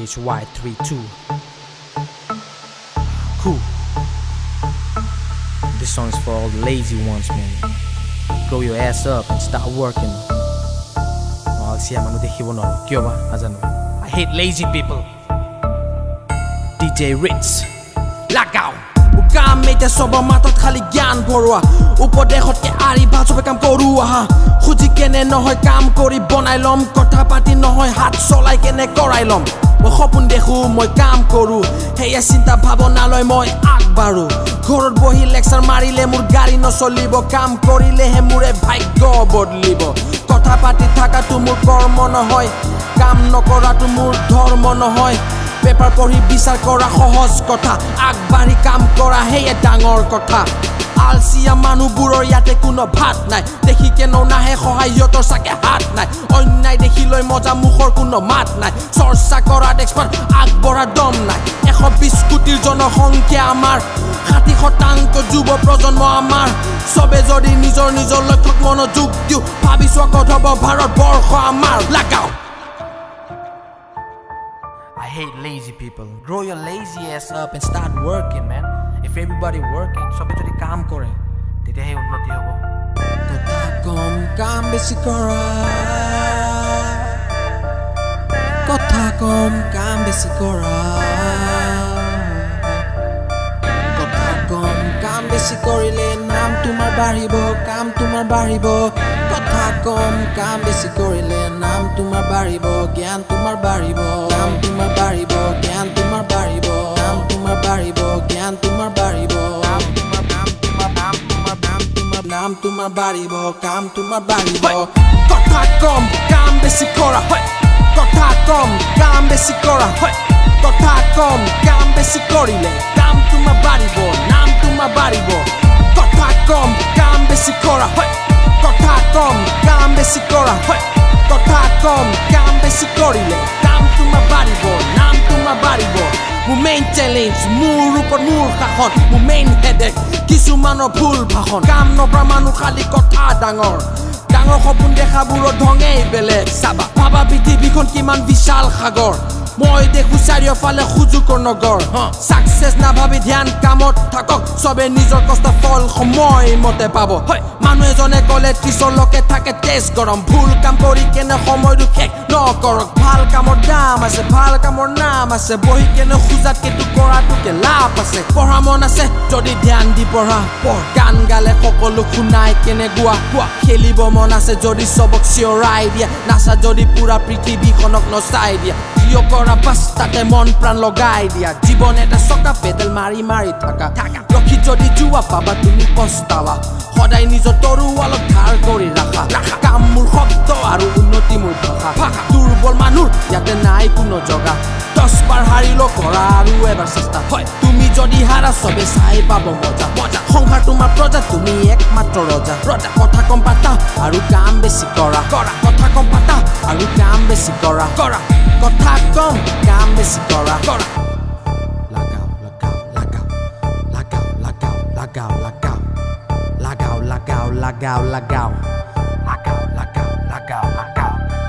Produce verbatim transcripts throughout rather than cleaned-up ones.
H Y three two. Cool. This song is for all the lazy ones, man. Grow your ass up and start working. Oh, see, I'm gonna dekhibo noro. Kyo ba? Najano. I hate lazy people. D J Ritz. Lagao. Kaam mete soba matot khali gyan borwa. Upodehot ke ari bhajobe kaam koru aha. Khuji kene nohoy kaam kori bonai lom. Kotha pati nohoy hat solai kene korai lom. Moi khopun dekhu moi kaam koru. Heya chinta bhabona loi moi agbaru. Ghorot bohi lecture marile mur gari no cholibo. Kaam korile he mure bhagyo bodlibo. Kotha pati thaka tu mur kormo nohoy. Kaam nokora tu mur dharmo nohoy. Paper pori bisar kora সহজ কথা আগবাঢ়ি কাম কৰা হেয়ে ডাঙৰ কথা আলসিয়া মানুহবোৰৰ ইয়াতে কোনো ভাত নাই দেখি কেনো নাহে সহায়তৰ সাকে হাত নাই অন্যায় দেখি লৈ মজা মুখৰ কোনো মাত নাই চৰ্চা কৰা এক্সপাৰ্ট আগবঢ়া দম নাই এশ বিশ কোটিৰ জনসংখ্যা আমাৰ ষাঠি শতাংশ যুৱ প্ৰজন্ম আমাৰ সবে যদি নিজৰ নিজৰ লক্ষ্যত মনোযোগ দিও ভাবিছো ক'ত হ'ব ভাৰতবৰ্ষ আমাৰ লাগাও I hate lazy people. Grow your lazy ass up and start working, man. If everybody working, sobe jodi kaam kore, tete he unnoti hobo. Kotha kom kaam beshi kora. Kotha kom kaam beshi kora. Kotha kom kaam beshi korile naam tumar baribo, kaam tumar baribo. Kotha kom kaam beshi korile naam tumar baribo, gyan tumar baribo. Kaam tumar baribo, gyan tumar baribo. Kaam tumar baribo, gyan tumar baribo. Kaam tumar kaam tumar kaam tumar kaam tumar naam tumar baribo, kaam tumar baribo. Kotha kom kaam beshi kora. Kotha kom kaam beshi kora. Kotha kom kaam beshi korile kaam tumar baribo, naam tumar baribo. Kotha kom kaam beshi kora. Kotha kom kaam beshi kora. Kotha kom kaam beshi korile kaam tumar baribo, naam tumar baribo. Mu main challenge mur upor mur khahon mu main headache kisumano bhul bhahon kaam nobra manu khali kotha dangor dangor khopun dekha buro dhongei belek saba baba prithibikhon kiman bishal khagor moi dekhu chario fale khujukor nogor success na bhabi dhyan kamot thakok sobe nijor kosta fol khomoy mote pabo manu ejone kole tisor loke thake test gorom bhul kam kori kene khomoy du khek no korok bhal kamor dam ase bhal kamor nam ase bohi kene khujat ke tu kora tu ke lap ase porha mon ase jodi dhyan di porha por gan gale kokolu khunai kene gua gua khelibo mon ase jodi sobok siorai dia nasa jodi pura prithibi khonok no sai dia Yo kora bas tate mon pran logai dia Jibon eta soka pedal mari mari thaka Rokhi jodi juwa paba tumi postawa Hodai nijo toru alok dhar kori rakha Kam mur shobdo aru unnoti mur bhaka Durbol manur yate nai kuno joga Dos bar harilo kora aru ebar chesta Tumi jodi hara sobe sai pabo moja সংসার তোমার প্রজা তুমি একমাত্র রজা রজা কথা কম পাতা আরু কাম বেশি করা করা কথা কম পাতা আরু কাম বেশি করা করা কথা কম কাম বেশি করা করা লাগাও লাগাও লাগাও লাগাও লাগাও লাগাও লাগাও লাগাও লাগাও লাগাও লাগাও লাগাও লাগাও লাগাও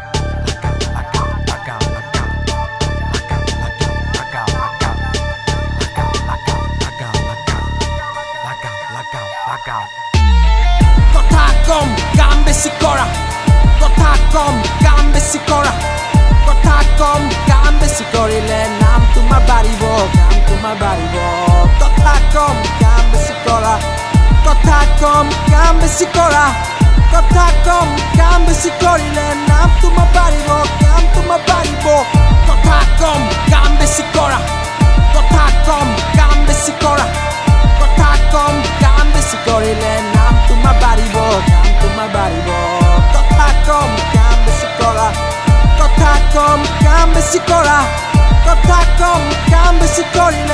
Kotha kom kaam beshi kora. Kotha kom kaam beshi kora. Kotha kom kaam beshi korile naam tumar baribo, kaam tumar baribo. Kotha kom kaam beshi kora. Kotha kom kaam beshi kora. Kotha kom kaam beshi korile naam tumar baribo, kaam tumar baribo. Kotha kom kaam beshi kora. Kotha kom kaam beshi kora. Kotha kom kaam beshi korile naam tumar baribo, kaam tumar baribo. Kotha kom kaam beshi kora. Kotha kom kaam beshi kora. Kotha kom kaam beshi korile